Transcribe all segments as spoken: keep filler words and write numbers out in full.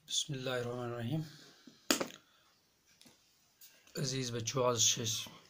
बिस्मिल्लाहिर्रहमानिर्रहीम। अजीज़ बच्चों, आज छे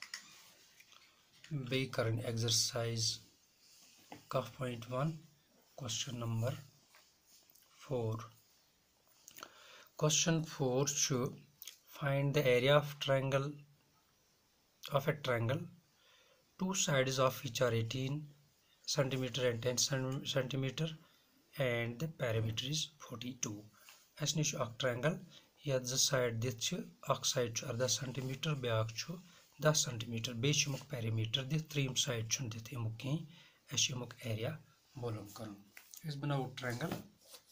बे करन एक्सरसाइज कफ point one question number four. Question four छु find the area of triangle of a triangle, two sides of which are eighteen centimeter and ten centimeter and the perimeter is forty-two. अस निश अख triangle यथ ज side दिथ छ, अख side छु अर्धा सेंटीमीटर, ब्याक छु दस सेंटीमीटर, बे छु मुक पेरीमीटर दिथ, त्रीम साइड छु दिथ यमुक कहीं, अस यमुक एरिया मालूम करन। इस बनाओ ट्रायंगल।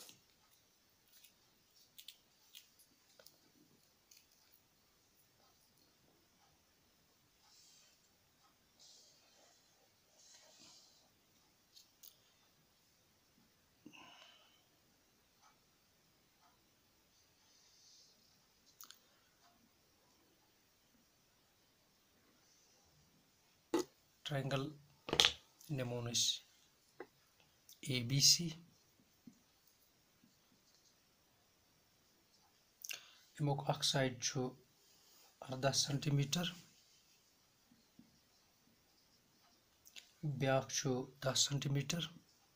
ट्रायंगल नमूनस ए बी सी। यमुक अख साइड छु अर्धा सेंटीमीटर, ब्याक छु दस सेंटीमीटर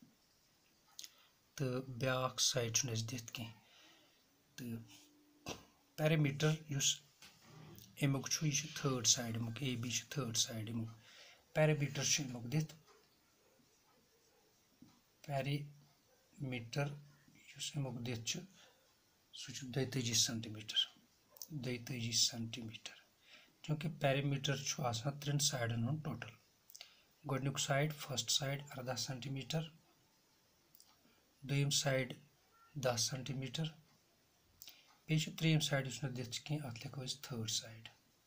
तो ब्याक साइड छु नस दिथ कहीं। तो पेरीमीटर युस यमुक छु यह थर्ड साइड, यमुक ए बी छु थर्ड साइड, यमुक पेरीमीटर छु यमुक दिथ, पेरीमीटर युस यमुक दिथ छु सु छु दयताजी सेंटीमीटर, दयताजी सेंटीमीटर। क्योंकि पेरीमीटर छु आसान त्रिन साइडन हुन टोटल। गोडनुक साइड फर्स्ट साइड अर्धा सेंटीमीटर, दोयम साइड दस सेंटीमीटर, पे त्रीम साइड युस न दिथ कहीं, अत लिखो इस third side,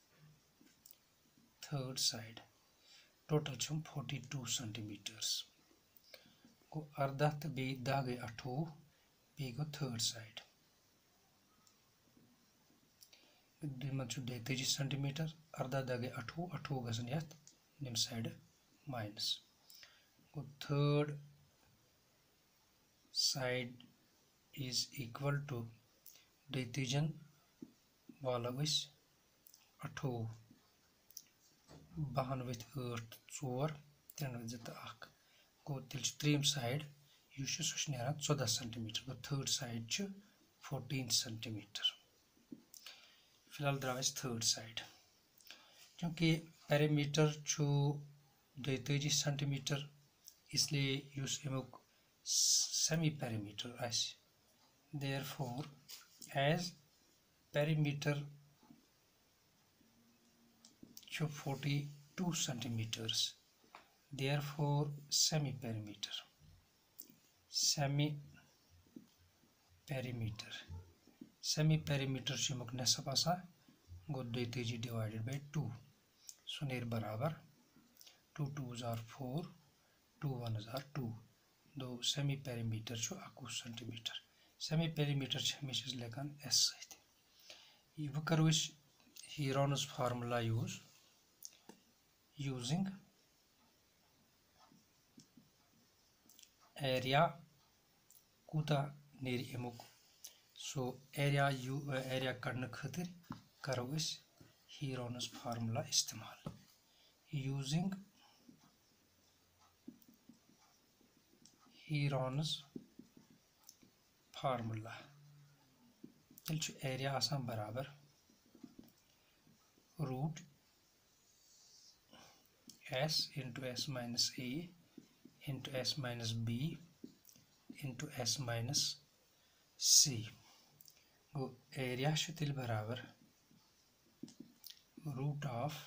third side total छु फोर्टी टू सेंटीमीटर्स। को अर्धा तो बे दह गई अठोवह, बे गो थर्ड साइड दुम छु दयताजी सेंटीमीटर, अर्धा दह गई अठोवह, अठोवह गसन यथ निम साइड माइनस। को third side is equal to दयताजन वाला इस अठोवह, बहन वथ आठ चोर त्रेन वथ जत अख। गो तिल त्रीम साइड युस सह नेरान चौदह सेंटीमीटर। गो थर्ड साइड छु फोर्टीन सेंटीमीटर। फिलहाल द्राव थर्ड साइड। क्योंकि पेरीमीटर छु दयताजी सेंटीमीटर, इसलिए युस यमुक सेमी पेरीमीटर आस। देयरफॉर एज पेरीमीटर छु forty two centimeters, therefore semi perimeter, semi perimeter, semi perimeter छु यमुक नसब आसा। गो दयताजी divided by two, सो नेर बराबर two twos are four, two ones are two। दो सेमी पेरीमीटर छु अकु सेंटीमीटर। सेमी पेरीमीटर छु हमेशा लेखन एस सहित। यह करो इस Heron's formula use using area कूता नेर यमुक। सो एरिया यू एरिया कड़न खतिर करो इस हीरोनस फार्मूला इस्तेमाल। यूजिंग हीरोनस फार्मूला तिल छु एरिया आसान बराबर root s into s minus a into s minus b into s minus c। गो एरिया छु तिल बराबर root of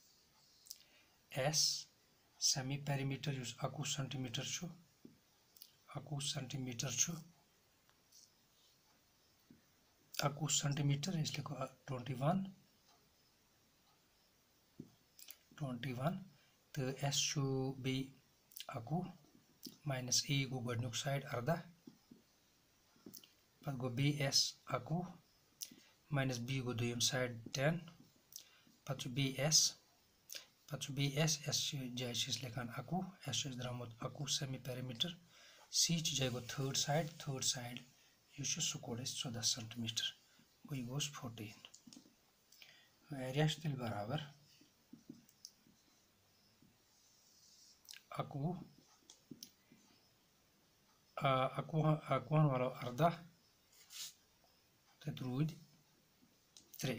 s semi perimeter युस अकु सेंटीमीटर छु, अकु सेंटीमीटर छु, अकु सेंटीमीटर इसलिए को ट्वेंटी वन, ट्वेंटी वन तो एस छु बी अकु माइनस ए गो गोडनुक साइड अर्धा, पत गो बी एस अकु माइनस बी गो दोयम साइड टेन, पत बी एस, पत बी एस एस जाय छिस लेखन अकु, एस द्रामुत अकु सेमी पेरीमीटर, सी जाय गो थर्ड साइड, थर्ड साइड यह सुकोड़ चौदह सेंटीमीटर गो गोस फोर्टीन एरिया तेल बराबर अकवु अकवुहन वालो अर्धा तत रूद त्रे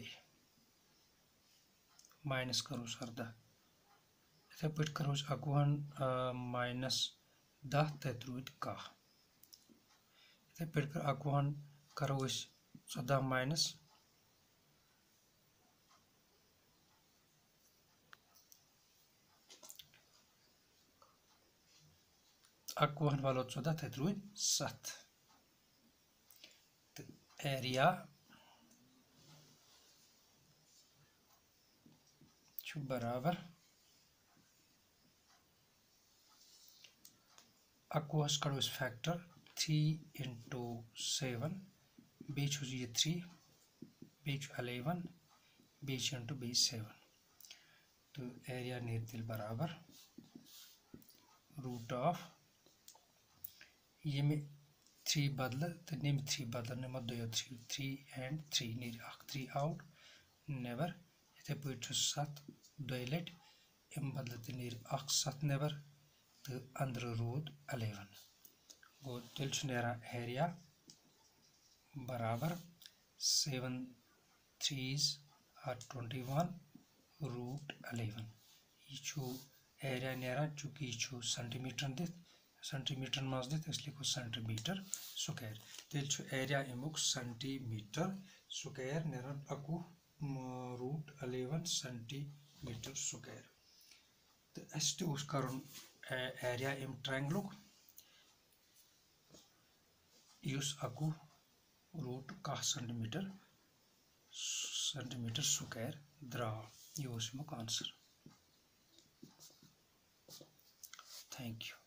माइनस करोस अर्धा इथे पे करोस अकवुहन माइनस दह तत रूद कह इथे पे अकवुहन करोस चौदह माइनस अकवुहन वालो चौदह तत रूद सत एरिया बराबर अकवुहस करोस फैक्टर थ्री इंटू सेवन बीच ये थ्री बीच अलेवन बीच इंटू बीच सेवन तो एरिया नीर तिल बराबर रूट ऑफ ये में थ्री बदल तो निम थ्री बदल निम दो थ्री थ्री एंड थ्री नीर अख थ्री आउट नेबर इथे पे सत दो लट अम बदल तो नीर अख सत नेबर तो अंदर रूद अलेवन गो तेल नेरा एरिया बराबर seven threes are twenty one root eleven यह एरिया नेरा चूँकि यह सेंटीमीटर दित सेंटीमीटर मज दित इसलिए को सेंटीमीटर स्क्वायर तेल एरिया अमुक सेंटीमीटर स्क्वायर नेरा अकु रूट अलेवन सेंटीमीटर स्क्वायर तो अस कर एरिया अम ट्रायंगलुक युस अकु रूट कह सेंटीमीटर सेंटीमीटर स्क्वायर द्राव यह अमुक आंसर थैंक यू।